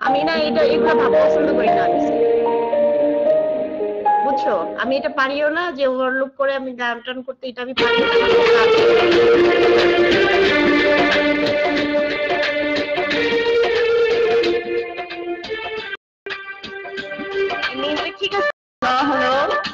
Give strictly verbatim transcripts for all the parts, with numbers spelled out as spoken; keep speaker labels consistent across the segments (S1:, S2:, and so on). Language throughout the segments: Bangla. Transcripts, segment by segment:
S1: আমি না এটা এগুলো ভাব পছন্দ করি না বুঝছো আমি এটা পারিও না যে ওভারলুক করে আমি গান টান করতে এটা আমি পারি না ঠিক আছে হলো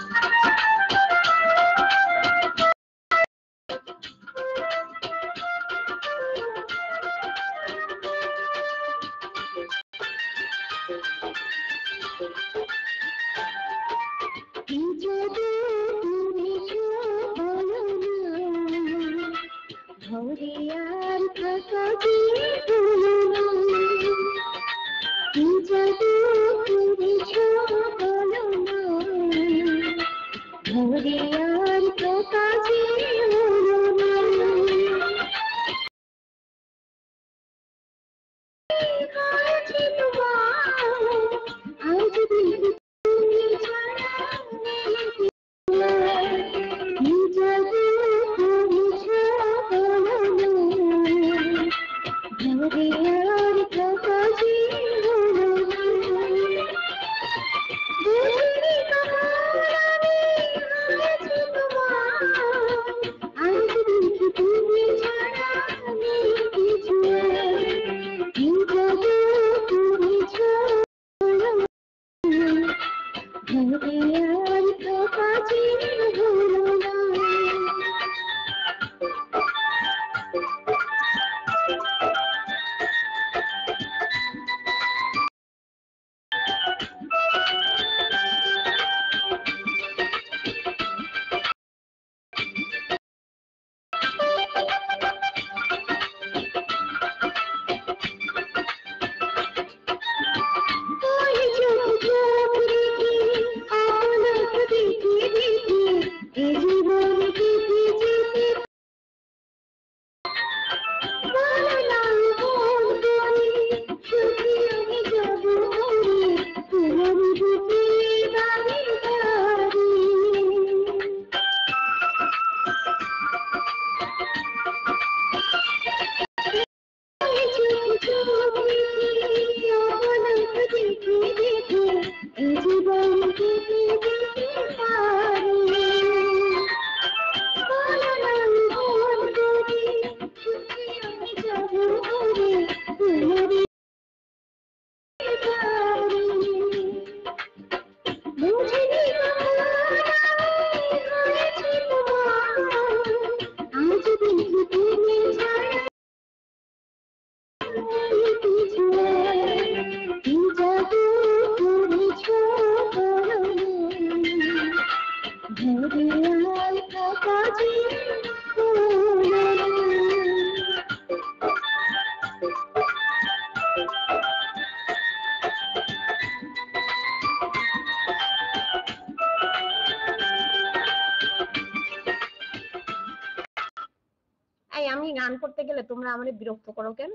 S1: আমি গান করতে গেলে তোমরা আমারে বিরক্ত করো কেন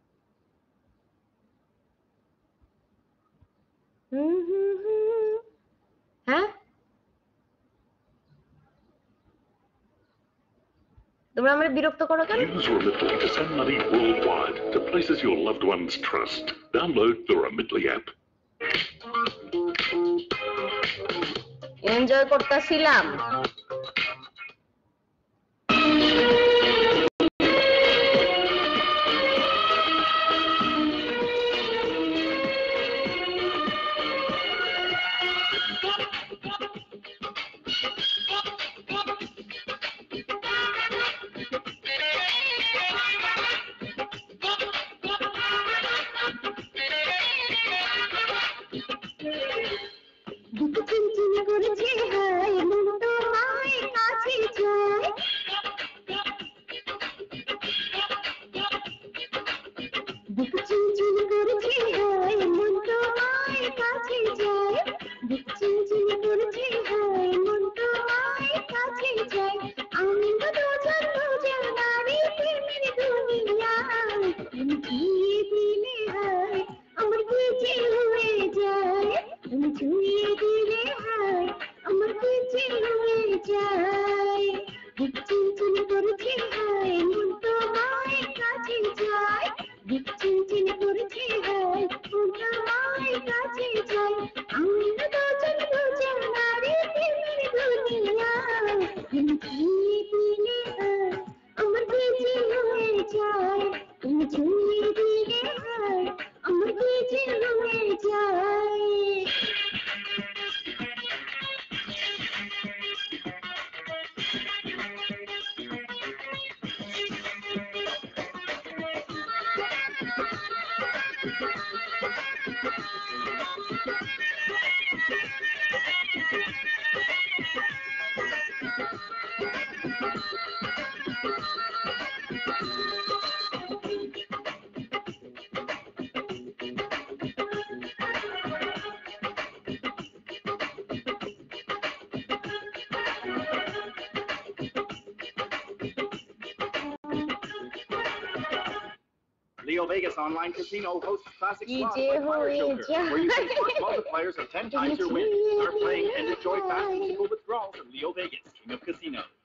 S1: হ্যাঁ তোমরা আমারে বিরক্ত করো কেন
S2: Use Remitly to send money worldwide to places your loved ones trust. Download the Remitly app.
S1: Enjoy করতেছিলাম
S3: চিনচিন করছে হাই তোমায় কাছে চাই আমরা দুজন দুজন নারী প্রেমের দুনিয়ায় তুমি দিলে আমার বেঁচে হয়ে যায় তুমি ছুঁয়ে দিলে আমার বেঁচে হয়ে যায়
S4: Leo Vegas Online Casino hosts classic
S1: D J
S4: slots like Fire
S1: Hoya.
S4: Joker, where you can launch multipliers of ten times your win. Start playing and enjoy fast and simple withdrawals from Leo Vegas, King of Casinos.